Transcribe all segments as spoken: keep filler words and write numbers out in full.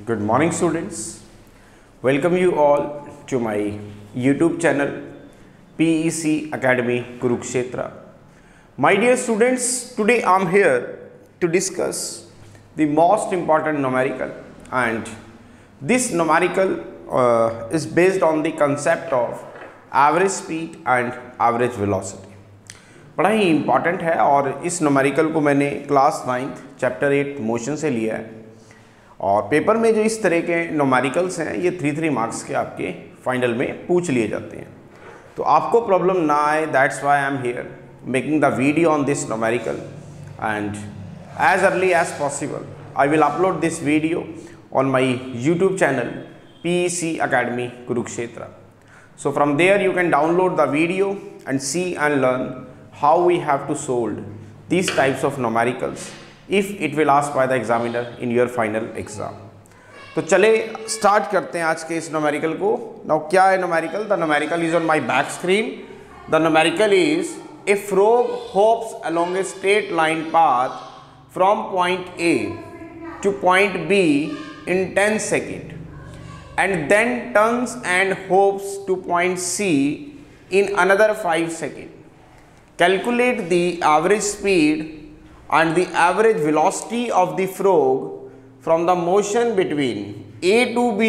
Good morning, students. Welcome you all to my YouTube channel P E C Academy Kurukshetra. My dear students, today I am here to discuss the most important numerical, and this numerical uh, is based on the concept of average speed and average velocity. बड़ा ही important है और इस numerical को मैंने class ninth chapter eight motion से लिया है और पेपर में जो इस तरह के नोमेरिकल्स हैं ये थ्री थ्री मार्क्स के आपके फाइनल में पूछ लिए जाते हैं। तो आपको प्रॉब्लम ना आए, that's why I am here making the video on this numerical and as early as possible I will upload this video on my YouTube channel P E C Academy Kurukshetra. So from there you can download the video and see and learn how we have to solve these types of numericals if it will asked by the examiner in your final exam. तो चले start करते हैं आज के इस numerical को. Now क्या है numerical? The numerical is on my back screen. The numerical is a frog hops along a straight line path from point A to point B in ten seconds and then turns and hops to point C in another five seconds. Calculate the average speed and the average velocity of the frog from the motion between A to B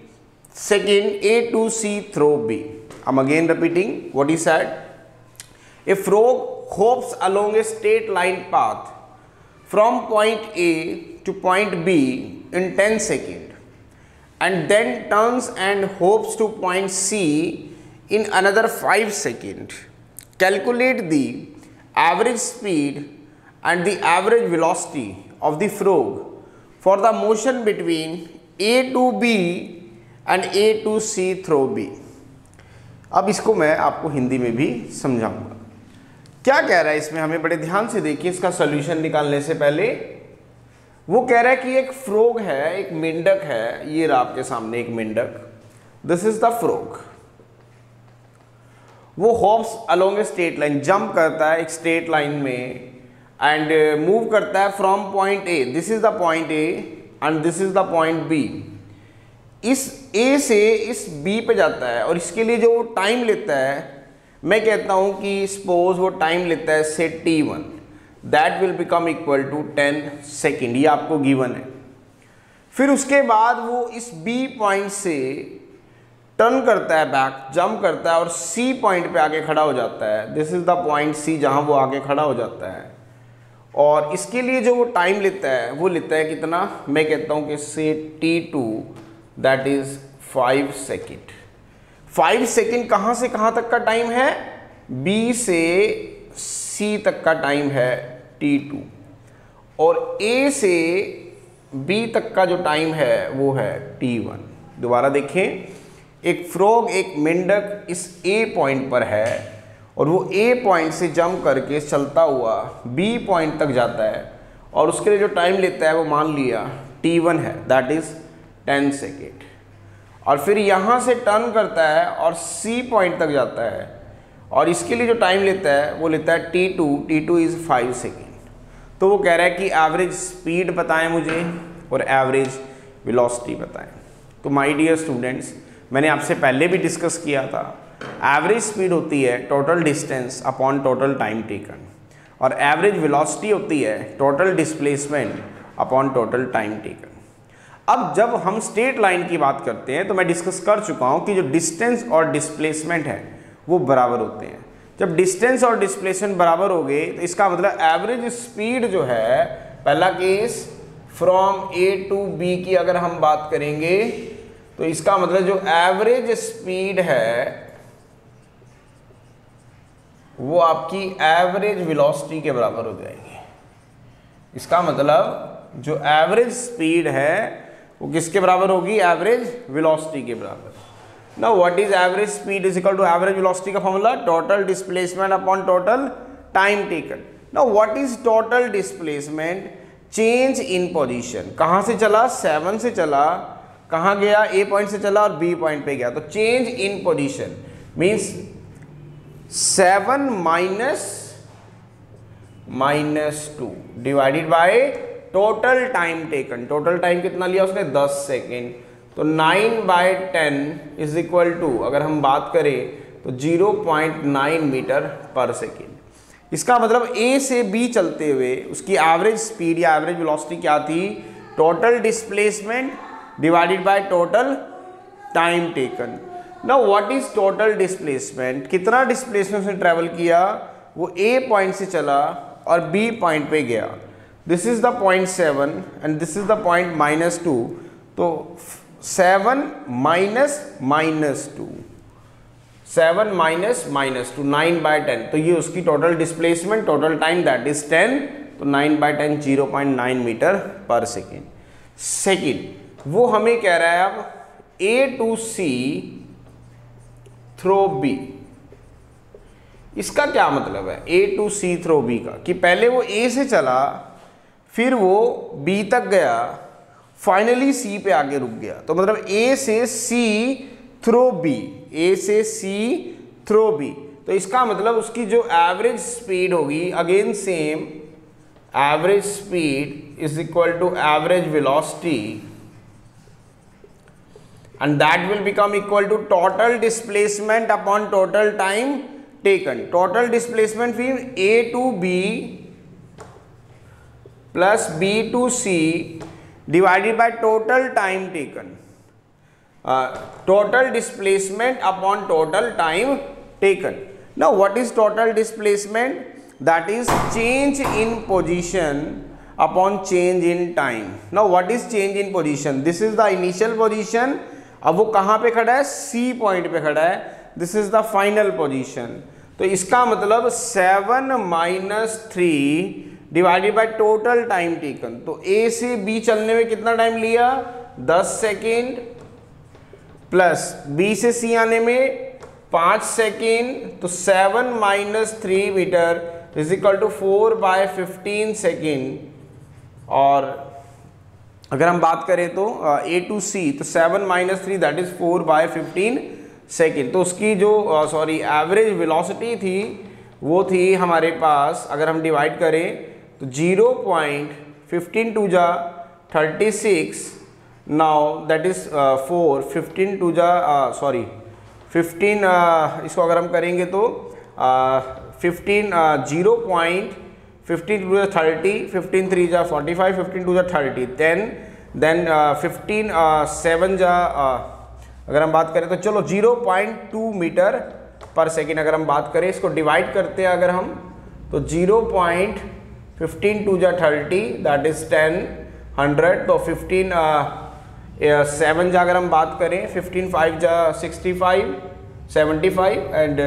second A to C through B. I am again repeating what he said. A frog hops along a straight line path from point A to point B in ten seconds and then turns and hops to point C in another five seconds. Calculate the average speed and the average velocity of the frog for the motion between A to B and A to C through B. अब इसको मैं आपको हिंदी में भी समझाऊंगा. क्या कह रहा है इसमें, हमें बड़े ध्यान से देखिए. इसका सॉल्यूशन निकालने से पहले वो कह रहा है कि एक फ्रॉग है, एक मेंढक है. ये रहा आपके सामने एक मेंढक. This is the frog. वो hops along a straight line, jump करता है एक स्ट्रेट लाइन में एंड मूव करता है from point A. This is the point A and this is the point B. इस ए से इस बी पे जाता है और इसके लिए जो टाइम लेता है, मैं कहता हूं कि सपोज वो टाइम लेता है से T one, that will become equal to ten second. ये आपको गिवन है. फिर उसके बाद वो इस बी पॉइंट से टर्न करता है, बैक जंप करता है और सी पॉइंट पे आके खड़ा हो जाता है. This is the point C जहां वो आके खड़ा हो जाता है. और इसके लिए जो वो टाइम लेता है वो लेता है कितना, मैं कहता हूं कि से T two, that is five second. Five second कहां से कहां तक का टाइम है, बी से सी तक का टाइम है टी टू, और ए से बी तक का जो टाइम है वो है टी वन. दोबारा देखें, एक फ्रॉग एक मेंढक इस ए पॉइंट पर है और वो ए पॉइंट से जंप करके चलता हुआ बी पॉइंट तक जाता है और उसके लिए जो टाइम लेता है वो मान लिया टी वन है, दैट इज टेन सेकेंड. और फिर यहाँ से टर्न करता है और सी पॉइंट तक जाता है और इसके लिए जो टाइम लेता है वो लेता है T two. T two is five second. तो वो कह रहा है कि एवरेज स्पीड बताएं मुझे और एवरेज वेलोसिटी बताएं. तो माय डियर स्टूडेंट्स, मैंने आपसे पहले भी डिस्कस किया था, एवरेज स्पीड होती है total distance upon total time taken और एवरेज वेलोसिटी होती है total displacement upon total time taken. अब जब हम स्ट्रेट लाइन की बात करते हैं तो मैं डिस्कस कर चुका हूं कि जो डिस्टेंस और डिस्प्लेसमेंट है वो बराबर होते हैं. जब डिस्टेंस और डिस्प्लेसमेंट बराबर हो गए तो इसका मतलब एवरेज स्पीड जो है, पहला case from A to B की अगर हम बात करेंगे तो इसका मतलब जो एवरेज स्पीड है वो आपकी एवरेज वेलोसिटी के बराबर हो जाएगी. इसका मतलब जो एवरेज स्पीड है वो किसके बराबर होगी, एवरेज वेलोसिटी के बराबर. Now what is average speed is equal to average velocity का formula, total displacement upon total time taken. Now what is total displacement, change in position. कहां से चला, सेवन से चला, कहाँ गया, ए पॉइंट से चला और बी पॉइंट पे गया. तो change in position means seven minus minus two divided by total time taken, total time कितना लिया उसने, दस सेकेंड। तो nine by ten is equal to, अगर हम बात करें तो zero point nine metre per second. इसका मतलब ए से बी चलते हुए उसकी एवरेज स्पीड या एवरेज वेलोसिटी क्या थी, total displacement divided by total time taken. Now what is total displacement, कितना डिस्प्लेसमेंट उसने ट्रेवल किया, वो ए पॉइंट से चला और बी पॉइंट पे गया। This is the point seven and this is the point minus two, तो seven minus minus two, seven minus minus two, nine by ten, तो ये उसकी total displacement, total time that is ten, तो nine by ten zero point nine metre per second. Second वो हमें कह रहा है अब A to C through B, इसका क्या मतलब है A to C through B का, कि पहले वो ए से चला, फिर वो बी तक गया, फाइनली सी पे आके रुक गया। तो मतलब ए से सी थ्रो बी, ए से सी थ्रो बी, तो इसका मतलब उसकी जो एवरेज स्पीड होगी, again same, average speed is equal to average velocity and that will become equal to total displacement upon total time taken. Total displacement फिर A to B plus B to C divided by total time taken. Uh, total displacement upon total time taken. Now what is total displacement? That is change in position upon change in time. Now what is change in position? This is the initial position. अब वो कहाँ पे खड़ा है, C point पे खड़ा है, this is the final position. तो इसका मतलब seven minus three divided by total time taken, तो ए से बी चलने में कितना टाइम लिया, दस सेकेंड, प्लस बी से सी आने में पाँच सेकेंड, तो seven minus three metre is equal to four by fifteen second. और अगर हम बात करें तो ए टू सी, तो seven minus three that is four by fifteen second. तो उसकी जो सॉरी एवरेज वेलोसिटी थी वो थी हमारे पास, अगर हम डिवाइड करें तो ज़ीरो पॉइंट फिफ्टीन टू जा thirty six, now that is four, fifteen two जा सॉरी फिफ्टीन, इसको अगर हम करेंगे तो fifteen zero point fifteen two thirty, fifteen three जा फोर्टी फाइव, फिफ्टीन टू जा thirty, ten, then fifteen seven जा, अगर हम बात करें तो चलो zero point two metre per second अगर हम बात करें, इसको डिवाइड करते हैं अगर हम तो ज़ीरो पॉइंट फिफ्टीन टू जा thirty that is ten hundred, तो फिफ्टीन सेवन जा अगर हम बात करें, फिफ्टीन फाइव जा sixty five, seventy five, and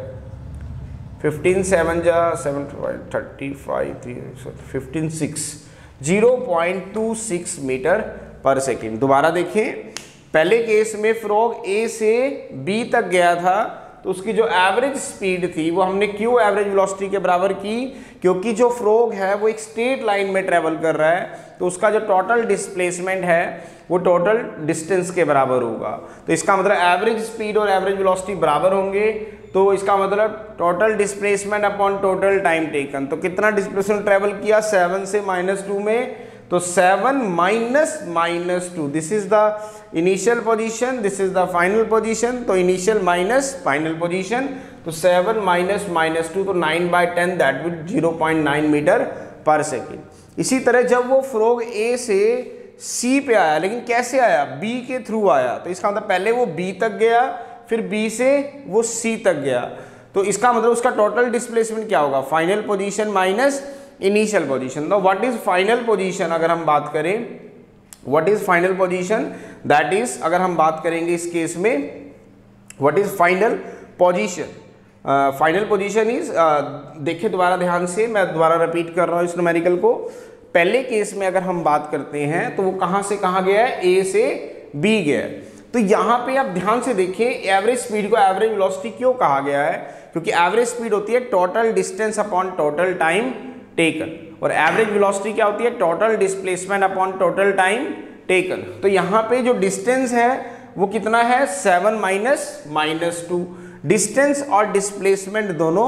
fifteen seven जा seven thirty five, fifteen six, zero point two six metre per second. दोबारा देखें, पहले केस में फ्रॉग ए से बी तक गया था, तो उसकी जो एवरेज स्पीड थी वो हमने क्यों एवरेज वेलोसिटी के बराबर की, क्योंकि जो फ्रॉग है वो एक स्ट्रेट लाइन में ट्रेवल कर रहा है, तो उसका जो टोटल डिस्प्लेसमेंट है वो टोटल डिस्टेंस के बराबर होगा। तो इसका मतलब एवरेज स्पीड और एवरेज वेलोसिटी बराबर होंगे, तो इसका मतलब total displacement upon total time taken. तो कितना डिस्प्लेसमेंट ट्रेवल किया, सेवन से माइनस टू में, तो seven minus minus two, this is the initial position, this is the final position, तो इनिशियल माइनस फाइनल पोजीशन, तो सेवन माइनस माइनस टू, तो nine by ten that will zero point nine metre per second. इसी तरह जब वो frog ए से सी पे आया, लेकिन कैसे आया, बी के थ्रू आया, तो इसका मतलब पहले वो बी तक गया, फिर बी से वो सी तक गया, तो इसका मतलब उसका टोटल डिस्प्लेसमेंट क्या होगा, final position minus initial position. तो व्हाट इज फाइनल पोजीशन अगर हम बात करें, what is final position, that is अगर हम बात करेंगे इस केस में, what is final position, final position is, देखिए दोबारा ध्यान से, मैं दोबारा रिपीट कर रहा हूँ इस न्यूमेरिकल को। पहले केस में अगर हम बात करते हैं तो वो कहाँ से कहाँ गया है, ए से बी गया है। तो यहाँ पे आप ध्यान से देखिए, एवरेज स्पीड को एवरेज वेलोसिटी क्यों कहा गया है, क्योंकि एवरेज स्पीड होती है total distance upon total time taken, और एवरेज वेलोसिटी क्या होती है, total displacement upon total time taken. तो यहाँ पे जो डिस्टेंस है वो कितना है, seven minus minus two, distance और डिस्प्लेसमेंट दोनों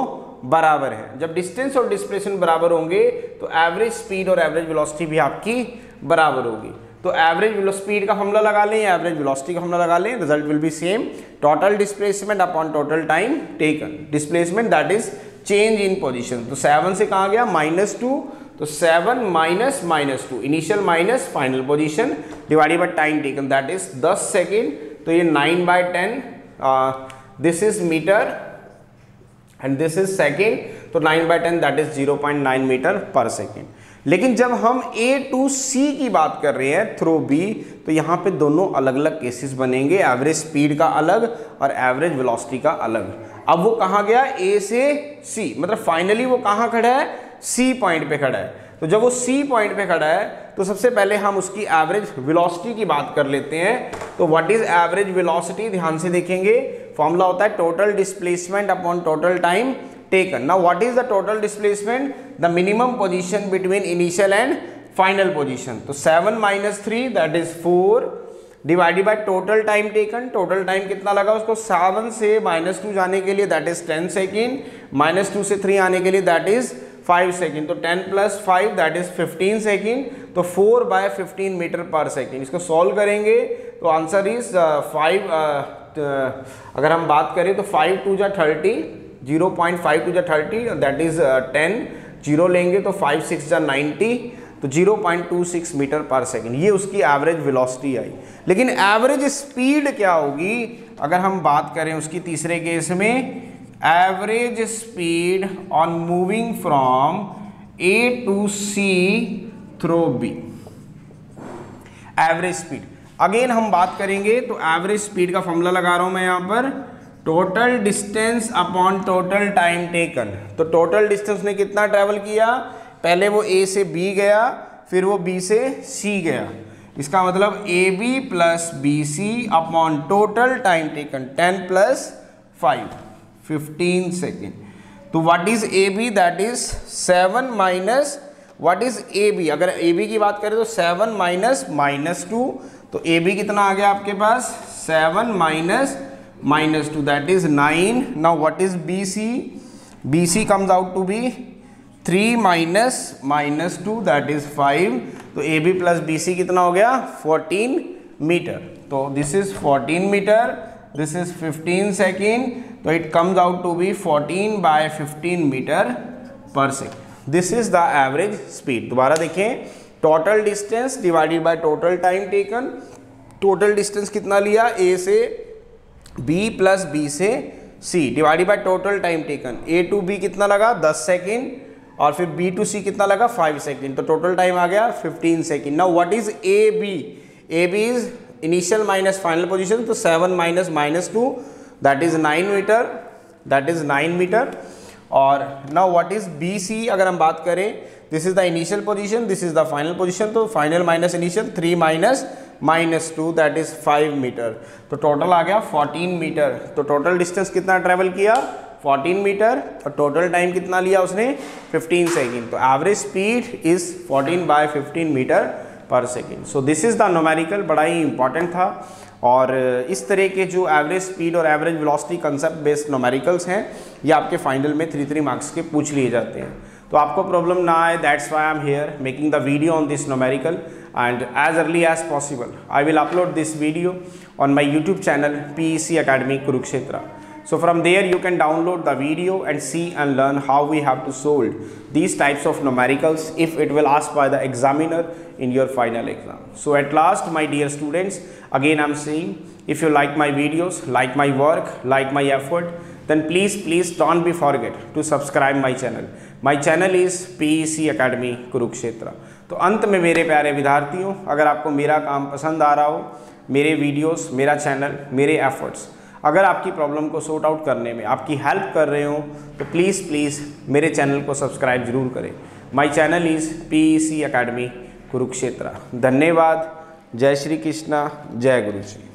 बराबर है। जब डिस्टेंस और डिस्प्लेसमेंट बराबर होंगे तो एवरेज स्पीड और एवरेज वेलोसिटी भी आपकी बराबर होगी। तो एवरेज स्पीड का फॉर्मूला लगा लें, एवरेज वेलोसिटी का फॉर्मूला लगा लें, result will be same, total displacement upon total time taken. Displacement that is change in position. तो सेवन से कहाँ गया माइनस टू, तो seven minus minus two, initial minus final position divided by time taken that is दस second. तो ये nine by ten, this is metre and this is second, तो nine by ten that is zero point nine metre per second. लेकिन जब हम A to C की बात कर रहे हैं थ्रू B, तो यहाँ पे दोनों अलग अलग केसेस बनेंगे, एवरेज स्पीड का अलग और एवरेज वेलोसिटी का अलग। अब वो कहाँ गया A से C, मतलब फाइनली वो कहाँ खड़ा है, C पॉइंट पे खड़ा है। तो जब वो C पॉइंट पे खड़ा है तो सबसे पहले हम उसकी एवरेज वेलोसिटी की बात कर लेते हैं। तो व्हाट इज एवरेज वेलोसिटी, ध्यान से देखेंगे, फॉर्मूला होता है total displacement upon total time taken. Now what is the total displacement? The minimum position between initial and final position. तो seven minus three that is four divided by total time taken. Total time कितना लगा उसको, seven से minus to जाने के लिए that is ten second, minus two से three आने के लिए that is फाइव सेकेंड। तो ten plus five that is fifteen second. तो four by fifteen metre per second. इसको सॉल्व करेंगे तो आंसर इज फाइव, अगर हम बात करें तो फाइव टू जा thirty, zero point five two जा thirty that is ten, zero लेंगे तो फाइव सिक्स जा नाइन्टी, तो zero point two six metre per second. ये उसकी एवरेज वेलोसिटी आई। लेकिन एवरेज स्पीड क्या होगी अगर हम बात करें उसकी तीसरे केस में, average speed on moving from A to C through B। Average speed again हम बात करेंगे तो एवरेज स्पीड का फॉर्मूला लगा रहा हूं मैं यहाँ पर, total distance upon total time taken. तो टोटल डिस्टेंस ने कितना ट्रेवल किया, पहले वो A से B गया, फिर वो B से C गया। इसका मतलब A B plus B C upon total time taken ten plus five, fifteen second. तो what is A B, that is seven minus what is A B. अगर ए बी की बात करें तो सेवन माइनस माइनस टू, तो A B कितना आ गया आपके पास, seven minus minus two that is nine. Now what is B C, B C comes out to be three minus minus two that is five. तो A B plus B C कितना हो गया, fourteen metre. तो this is fourteen metre, this is fifteen second, तो it comes out to be fourteen by fifteen metre per second. This is the average speed. दोबारा देखें, total distance divided by total time taken. Total distance कितना लिया, A से B plus B से C divided by total time taken. A to B कितना लगा, दस second, और फिर बी टू सी कितना लगा, फाइव सेकेंड। तो टोटल टाइम आ गया fifteen second. Now what is A B, A B is initial minus final position. तो seven minus minus two that is nine metre, that is nine metre. और now what is B C, अगर हम बात करें, this is the initial position, this is the final position. तो final minus initial, three minus minus two that is five metre. तो total आ गया fourteen metre. तो टोटल डिस्टेंस कितना ट्रेवल किया, फोर्टीन मीटर, और टोटल टाइम कितना लिया उसने, फिफ्टीन सेकेंड। तो average speed is fourteen by fifteen metre per second. So this is the numerical, बड़ा ही इंपॉर्टेंट था। और इस तरह के जो एवरेज स्पीड और average velocity concept based numericals हैं, ये आपके फाइनल में थ्री थ्री मार्क्स के पूछ लिए जाते हैं। तो आपको प्रॉब्लम ना आए, that's why I am here making the video on this numerical, and as early as possible I will upload this video on my YouTube channel P E C Academy Kurukshetra. So from there you can download the video and see and learn how we have to solve these types of numericals if it will asked by the examiner in your final exam. So at last, my dear students, again I'm saying, if you like my videos, like my work, like my effort, then please please don't be forget to subscribe my channel. My channel is P E C Academy Kurukshetra. तो अंत में मेरे प्यारे विद्यार्थियों, अगर आपको मेरा काम पसंद आ रहा हो, मेरे वीडियोस, मेरा चैनल, मेरे एफर्ट्स अगर आपकी प्रॉब्लम को सॉर्ट आउट करने में आपकी हेल्प कर रहे हो, तो प्लीज़ प्लीज़ मेरे चैनल को सब्सक्राइब जरूर करें। My channel is P E C academy Kurukshetra. धन्यवाद। जय श्री कृष्णा, जय गुरु जी।